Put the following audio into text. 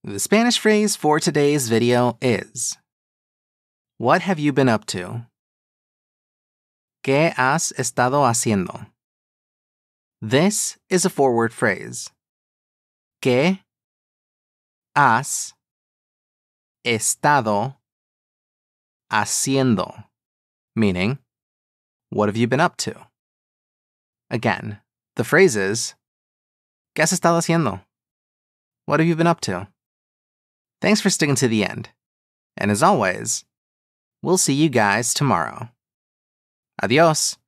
The Spanish phrase for today's video is, what have you been up to? ¿Qué has estado haciendo? This is a four-word phrase. ¿Qué has estado haciendo? Meaning, what have you been up to? Again, the phrase is, ¿Qué has estado haciendo? What have you been up to? Thanks for sticking to the end. And as always, we'll see you guys tomorrow. Adios.